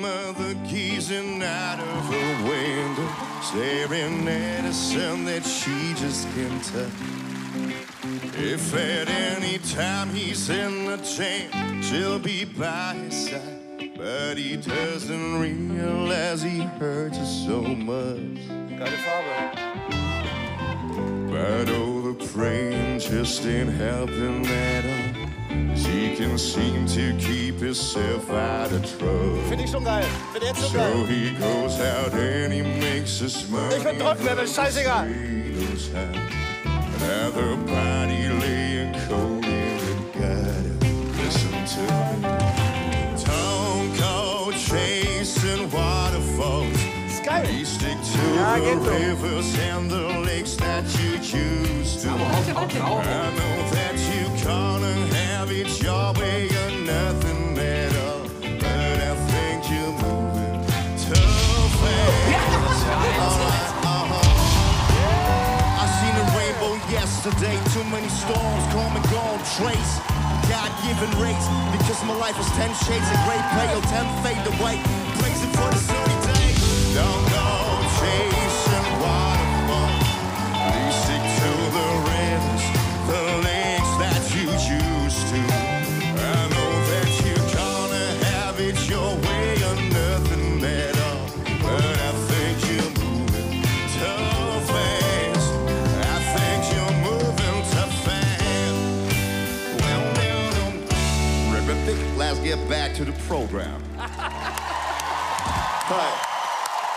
mother gazing out of her window, staring at a sun that she just can't touch. If at any time he's in the jam, she'll be by his side, but he doesn't realize he hurts her so much. Geile Farbe. But oh, the praying just ain't helping at all. She can seem to keep herself out of trouble. Finde ich schon geil. Finde jetzt schon So geil. he goes out and he makes his money. Ich bin Trockenlevel, scheißegal. Another body laying cold in the gutter. Listen to me. Don't go chasing waterfalls. Ist geil. We stick to Ja, the geht so. rivers and the lakes that you used to. Aber auf. I know that you gonna have it your way or nothing at all, but I think you're moving too fast. I seen a rainbow yesterday, too many storms, come and go on trace. God-given race, because my life was 10 shades of gray, pale, 10 fade away. Praise it for the sunny day. Don't go chasing waterfalls. Please stick to the rivers, the lakes that you choose to. I know that you're gonna have it your way or nothing at all, but I think you're moving too fast. I think you're moving too fast. Well, let's get back to the program. Hi.